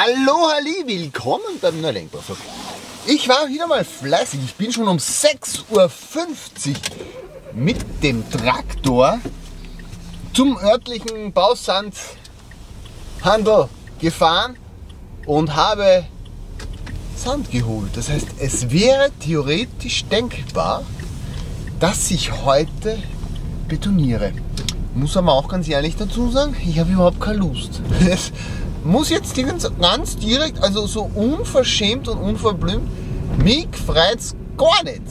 Hallo, halli, willkommen beim Neulenkbar-Vlog. Ich war wieder mal fleißig. Ich bin schon um 6:50 Uhr mit dem Traktor zum örtlichen Bausandhandel gefahren und habe Sand geholt. Das heißt, es wäre theoretisch denkbar, dass ich heute betoniere. Muss aber auch ganz ehrlich dazu sagen, ich habe überhaupt keine Lust. Es muss jetzt ganz direkt, also so unverschämt und unverblümt, mich freut's gar nicht.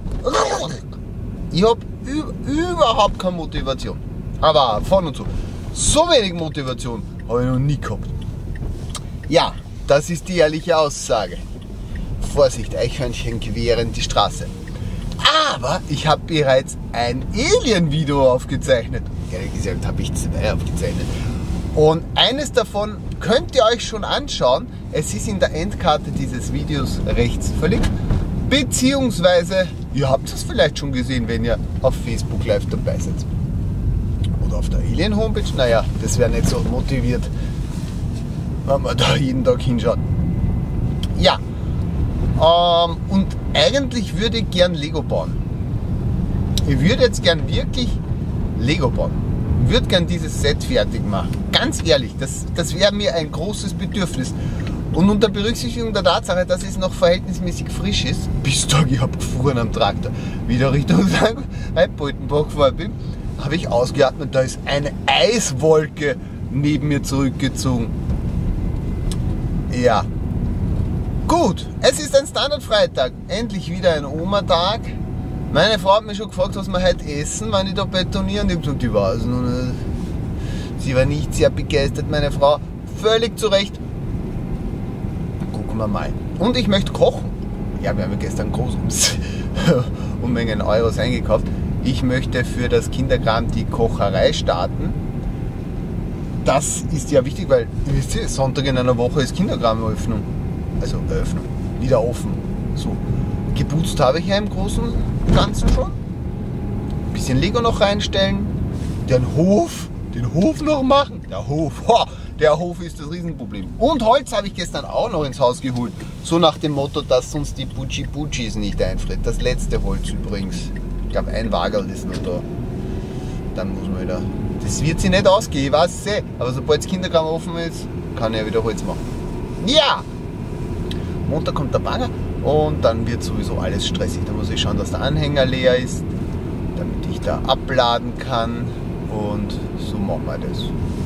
Ich habe überhaupt keine Motivation. Aber von und zu. So wenig Motivation habe ich noch nie gehabt. Ja, das ist die ehrliche Aussage. Vorsicht, Eichhörnchen queren die Straße. Aber ich habe bereits ein Alien-Video aufgezeichnet. Ehrlich gesagt habe ich 2 aufgezeichnet. Und eines davon könnt ihr euch schon anschauen. Es ist in der Endkarte dieses Videos rechts verlinkt. Beziehungsweise, ihr habt es vielleicht schon gesehen, wenn ihr auf Facebook Live dabei seid. Oder auf der Alien Homepage. Naja, das wäre nicht so motiviert, wenn man da jeden Tag hinschaut. Ja, und eigentlich würde ich gern Lego bauen. Ich würde jetzt gern wirklich Lego bauen. Ich würde gern dieses Set fertig machen. Ganz ehrlich, das wäre mir ein großes Bedürfnis. Und unter Berücksichtigung der Tatsache, dass es noch verhältnismäßig frisch ist, bis Tag, ich habe gefroren am Traktor, wieder Richtung St. Boltenbach gefahren bin, habe ich ausgeatmet, da ist eine Eiswolke neben mir zurückgezogen. Ja. Gut, es ist ein Standardfreitag, endlich wieder ein Oma-Tag. Meine Frau hat mich schon gefragt, was wir heute essen, wenn ich da betoniere. Und ich habe gesagt, ich weiß noch nicht. Sie war nicht sehr begeistert, meine Frau. Völlig zu Recht. Gucken wir mal. Und ich möchte kochen. Ja, wir haben ja gestern groß Unmengen Euros eingekauft. Ich möchte für das Kinderkram die Kocherei starten. Das ist ja wichtig, weil, wisst ihr, Sonntag in einer Woche ist Kinderkrameröffnung. Also Eröffnung, wieder offen. So. Geputzt habe ich ja im Großen und Ganzen schon. Ein bisschen Lego noch reinstellen. Den Hof noch machen. Der Hof ist das Riesenproblem. Und Holz habe ich gestern auch noch ins Haus geholt. So nach dem Motto, dass uns die Pucci-Puccis nicht einfriert. Das letzte Holz übrigens. Ich glaube, ein Wagel ist noch da. Dann muss man wieder. Das wird sich nicht ausgehen, ich weiß es. Aber sobald das Kinderkram offen ist, kann ich ja wieder Holz machen. Ja! Montag kommt der Bagger und dann wird sowieso alles stressig. Da muss ich schauen, dass der Anhänger leer ist, damit ich da abladen kann. Und so machen wir das.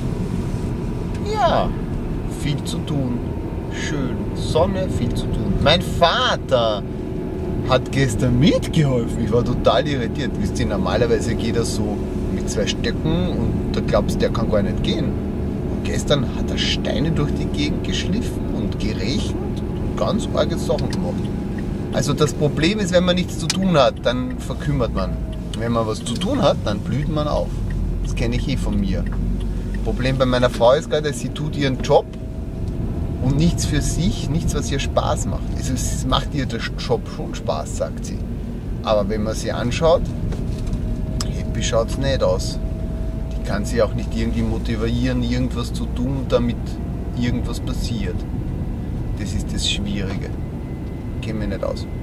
Ja, viel zu tun. Schön. Sonne, viel zu tun. Mein Vater hat gestern mitgeholfen. Ich war total irritiert. Wisst ihr, normalerweise geht er so mit 2 Stöcken und da glaubst du, der kann gar nicht gehen. Und gestern hat er Steine durch die Gegend geschliffen und gerechnet. Ganz arge Sachen gemacht. Also das Problem ist, wenn man nichts zu tun hat, dann verkümmert man. Wenn man was zu tun hat, dann blüht man auf. Das kenne ich von mir. Problem bei meiner Frau ist gerade, sie tut ihren Job und nichts für sich, nichts, was ihr Spaß macht. Also es macht ihr der Job schon Spaß, sagt sie. Aber wenn man sie anschaut, happy schaut es nicht aus. Die kann sie auch nicht irgendwie motivieren, irgendwas zu tun, damit irgendwas passiert. Das ist das Schwierige. Kennen wir nicht aus.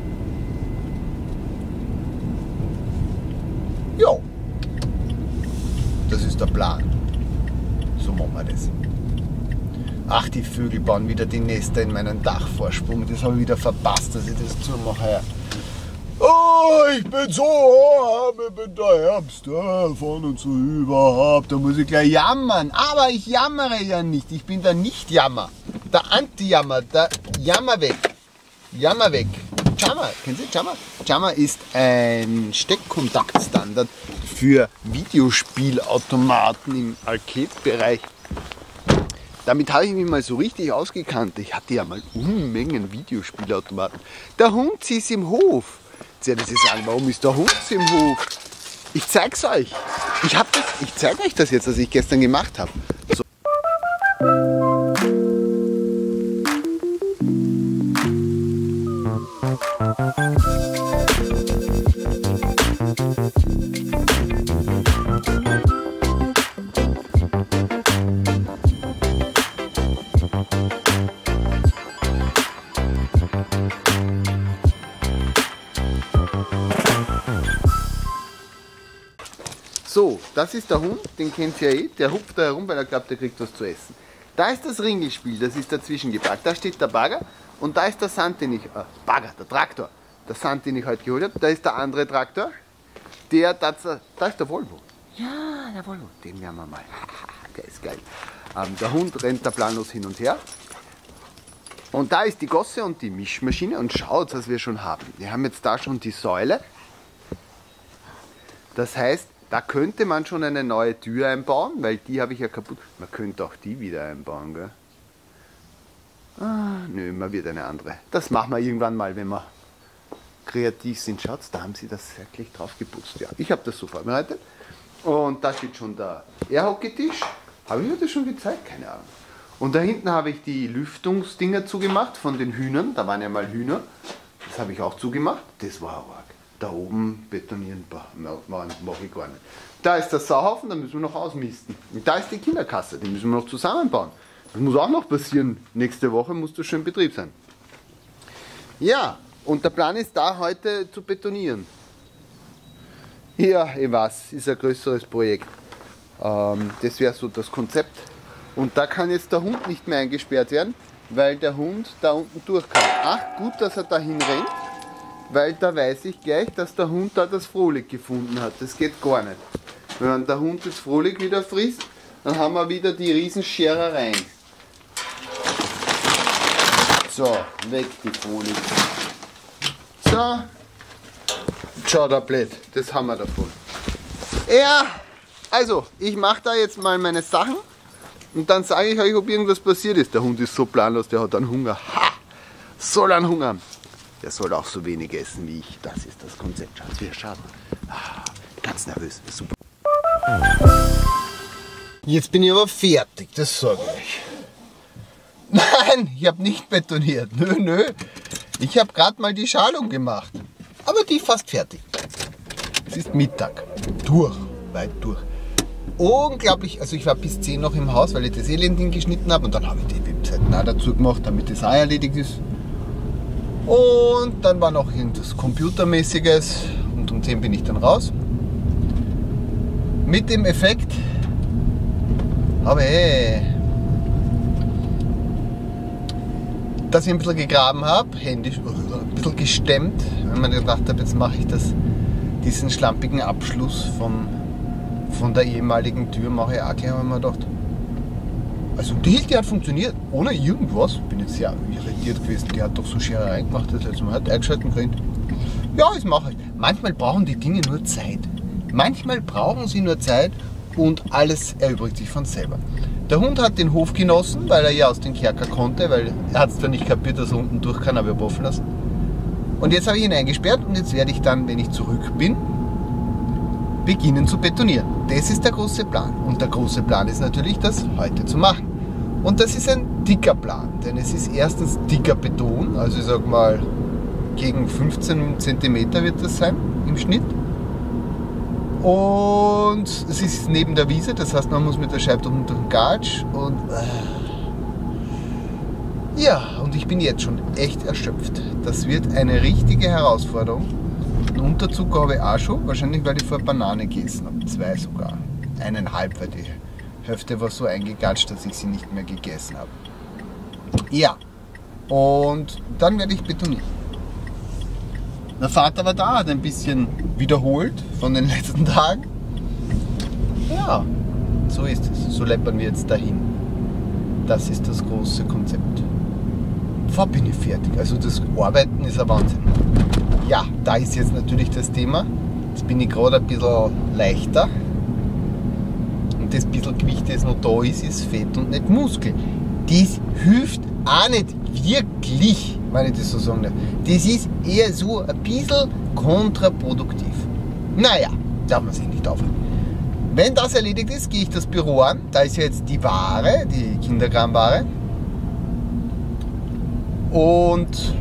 Ja. Das ist der Plan. So machen wir das. Ach, die Vögel bauen wieder die Nester in meinen Dachvorsprung. Das habe ich wieder verpasst, dass ich das zumache. Oh, ich bin so arm, ich bin der Ärmste von uns so überhaupt. Da muss ich gleich jammern. Aber ich jammere ja nicht. Ich bin der Nicht-Jammer. Der Anti-Jammer. Der Jammer weg. Jammer weg. Jammer. Kennen Sie Jammer? Jammer ist ein Steckkontaktstandard für Videospielautomaten im Arcade-Bereich. Damit habe ich mich mal so richtig ausgekannt. Ich hatte ja mal Unmengen Videospielautomaten. Der Hund ist im Hof. Jetzt werden Sie sagen, warum ist der Hund im Hof? Ich zeig's euch. Ich zeige euch das jetzt, was ich gestern gemacht habe. So. So, das ist der Hund, den kennt ihr ja eh. Der hupft da herum, weil er glaubt, er kriegt was zu essen. Da ist das Ringelspiel, das ist dazwischen gepackt. Da steht der Bagger und da ist der Sand, den ich... Bagger, der Traktor. Der Sand, den ich heute geholt habe. Da ist der andere Traktor. Da ist der Volvo. Ja, der Volvo. Den werden wir mal. Der ist geil. Der Hund rennt da planlos hin und her. Und da ist die Gosse und die Mischmaschine. Und schaut, was wir schon haben. Wir haben jetzt da schon die Säule. Das heißt, da könnte man schon eine neue Tür einbauen, weil die habe ich ja kaputt. Man könnte auch die wieder einbauen, gell? Nö, man wird eine andere. Das machen wir irgendwann mal, wenn wir kreativ sind. Schaut, da haben sie das wirklich drauf geputzt. Ja, ich habe das so vorbereitet. Und da steht schon der Airhockey-Tisch. Habe ich mir das schon gezeigt? Keine Ahnung. Und da hinten habe ich die Lüftungsdinger zugemacht von den Hühnern. Da waren ja mal Hühner. Das habe ich auch zugemacht. Das war arg. Da oben betonieren, mache ich gar nicht. Da ist der Sauhaufen, da müssen wir noch ausmisten. Und da ist die Kinderkasse, die müssen wir noch zusammenbauen. Das muss auch noch passieren. Nächste Woche muss das schon in Betrieb sein. Ja, und der Plan ist da heute zu betonieren. Ja, ich weiß, ist ein größeres Projekt. Das wäre so das Konzept. Und da kann jetzt der Hund nicht mehr eingesperrt werden, weil der Hund da unten durch kann. Ach, gut, dass er dahin rennt. Weil da weiß ich gleich, dass der Hund da das Frohlich gefunden hat. Das geht gar nicht. Wenn der Hund das Frohlich wieder frisst, dann haben wir wieder die Riesenscherereien. So, weg die Frohlich. So, schau da blöd, das haben wir davon. Ja, also, ich mache da jetzt mal meine Sachen und dann sage ich euch, ob irgendwas passiert ist. Der Hund ist so planlos, der hat einen Hunger. Ha! Soll einen Hunger haben. Der soll auch so wenig essen wie ich. Das ist das Konzept. Schaut, wie er schaut. Ganz nervös. Super. Jetzt bin ich aber fertig, das sage ich euch. Nein, ich habe nicht betoniert. Nö. Ich habe gerade mal die Schalung gemacht. Aber die ist fast fertig. Es ist Mittag. Weit durch. Unglaublich. Also ich war bis 10 noch im Haus, weil ich das Elend geschnitten habe. Und dann habe ich die Webseiten auch dazu gemacht, damit das auch erledigt ist. Und dann war noch irgendwas Computermäßiges und um 10 bin ich dann raus. Mit dem Effekt habe ich, dass ich ein bisschen gegraben habe, händisch, ein bisschen gestemmt, wenn man gedacht habe, jetzt mache ich diesen schlampigen Abschluss von der ehemaligen Tür, mache ich auch gleich, habe ich mir gedacht. Also die hat funktioniert, ohne irgendwas. Ich bin jetzt sehr irritiert gewesen, die hat doch so Scherereien gemacht, das letzte Mal hat eingeschalten können. Ja, das mache ich. Manchmal brauchen die Dinge nur Zeit. Manchmal brauchen sie nur Zeit und alles erübrigt sich von selber. Der Hund hat den Hof genossen, weil er ja aus dem Kerker konnte, weil er hat es zwar nicht kapiert, dass er unten durch kann, aber er offen lassen. Und jetzt habe ich ihn eingesperrt und jetzt werde ich dann, wenn ich zurück bin, beginnen zu betonieren. Das ist der große Plan. Und der große Plan ist natürlich, das heute zu machen. Und das ist ein dicker Plan, denn es ist erstens dicker Beton, also ich sag mal gegen 15 cm wird das sein im Schnitt. Und es ist neben der Wiese, das heißt man muss mit der Scheibe unter den Gatsch und ja, und ich bin jetzt schon echt erschöpft. Das wird eine richtige Herausforderung. Einen Unterzug habe ich auch schon, wahrscheinlich weil ich vor Banane gegessen habe, 2 sogar, 1,5, weil die Hälfte war so eingegatscht, dass ich sie nicht mehr gegessen habe. Ja, und dann werde ich betonieren. Der Vater war da, hat ein bisschen wiederholt von den letzten Tagen. Ja, so ist es, so läppern wir jetzt dahin. Das ist das große Konzept. Vorher bin ich fertig, also das Arbeiten ist ein Wahnsinn. Ja, da ist jetzt natürlich das Thema. Jetzt bin ich gerade ein bisschen leichter. Und das bisschen Gewicht, das noch da ist Fett und nicht Muskel. Das hilft auch nicht wirklich, wenn ich das so sagen darf. Das ist eher so ein bisschen kontraproduktiv. Naja, darf man sich nicht aufhören. Wenn das erledigt ist, gehe ich das Büro an. Da ist ja jetzt die Ware, die Kinderkramware. Und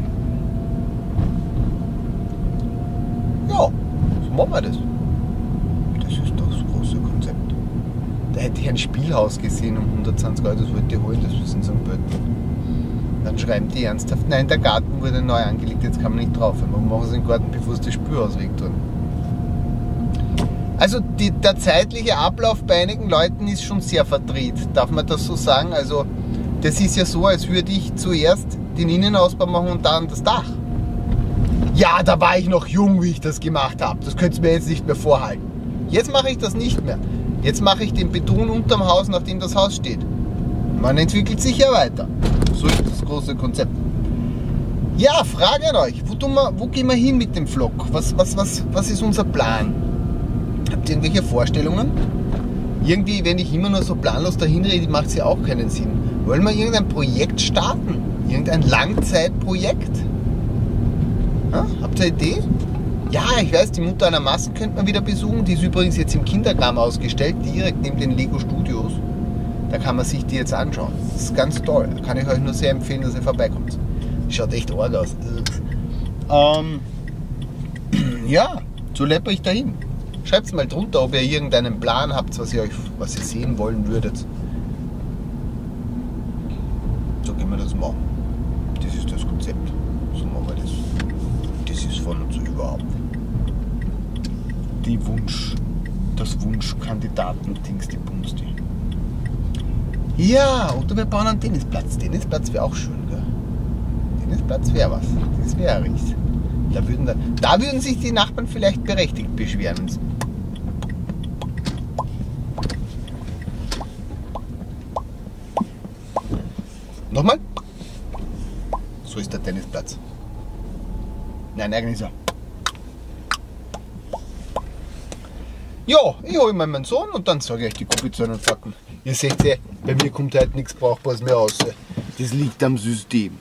ja, so machen wir das. Das ist doch das große Konzept. Da hätte ich ein Spielhaus gesehen um 120 Euro, das wollte ich holen, das ist in St. Pölten. Dann schreiben die ernsthaft, nein, der Garten wurde neu angelegt, jetzt kann man nicht drauf. Wir machen es im Garten, bevor es das Spielhaus weg tun. Also der zeitliche Ablauf bei einigen Leuten ist schon sehr verdreht, darf man das so sagen? Also das ist ja so, als würde ich zuerst den Innenausbau machen und dann das Dach. Ja, da war ich noch jung, wie ich das gemacht habe. Das könnt ihr mir jetzt nicht mehr vorhalten. Jetzt mache ich das nicht mehr. Jetzt mache ich den Beton unterm Haus, nachdem das Haus steht. Man entwickelt sich ja weiter. So ist das große Konzept. Ja, Frage an euch. Wo gehen wir hin mit dem Vlog? Was ist unser Plan? Habt ihr irgendwelche Vorstellungen? Irgendwie, wenn ich immer nur so planlos dahin rede, macht es ja auch keinen Sinn. Wollen wir irgendein Projekt starten? Irgendein Langzeitprojekt? Ja, habt ihr eine Idee? Ja, ich weiß, die Mutter einer Massen könnte man wieder besuchen. Die ist übrigens jetzt im Kinderkram ausgestellt, direkt neben den Lego Studios. Da kann man sich die jetzt anschauen. Das ist ganz toll. Da kann ich euch nur sehr empfehlen, dass ihr vorbeikommt. Schaut echt arg aus. Ja, so läpper ich dahin. Schreibt mal drunter, ob ihr irgendeinen Plan habt, was ihr sehen wollen würdet. So können wir das machen. Das ist das Konzept. So machen wir das. Das ist von uns überhaupt. Das Wunschkandidaten-Dings, die Bumsti. Ja, oder wir bauen einen Tennisplatz. Tennisplatz wäre auch schön, gell? Tennisplatz wäre was. Das wäre richtig. Da würden sich die Nachbarn vielleicht berechtigt beschweren. Nochmal. So ist der Tennisplatz. Nein, eigentlich so. Ja, ich hole mal meinen Sohn und dann sage ich euch die Covid-Zahlen und Fakten. Ihr seht ja, bei mir kommt heute nichts Brauchbares mehr raus. Das liegt am System.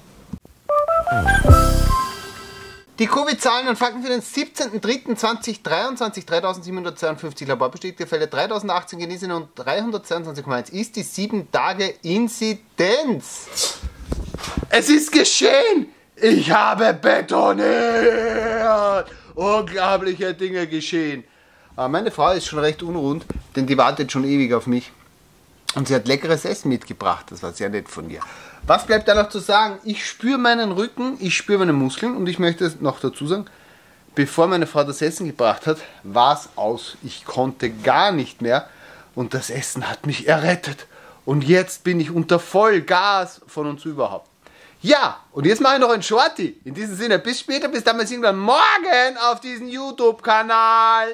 Die Covid-Zahlen und Fakten für den 17.03.2023, 3.752 laborbestätigte Fälle, 3.018 Genesene und 322,1 ist die 7-Tage-Inzidenz. Es ist geschehen! Ich habe betoniert! Unglaubliche Dinge geschehen. Aber meine Frau ist schon recht unruhend, denn die wartet schon ewig auf mich. Und sie hat leckeres Essen mitgebracht, das war sehr nett von ihr. Was bleibt da noch zu sagen? Ich spüre meinen Rücken, ich spüre meine Muskeln und ich möchte noch dazu sagen, bevor meine Frau das Essen gebracht hat, war es aus. Ich konnte gar nicht mehr und das Essen hat mich errettet. Und jetzt bin ich unter Vollgas von uns überhaupt. Ja, und jetzt mache ich noch ein Shorty. In diesem Sinne, bis später, bis damals irgendwann morgen auf diesem YouTube-Kanal.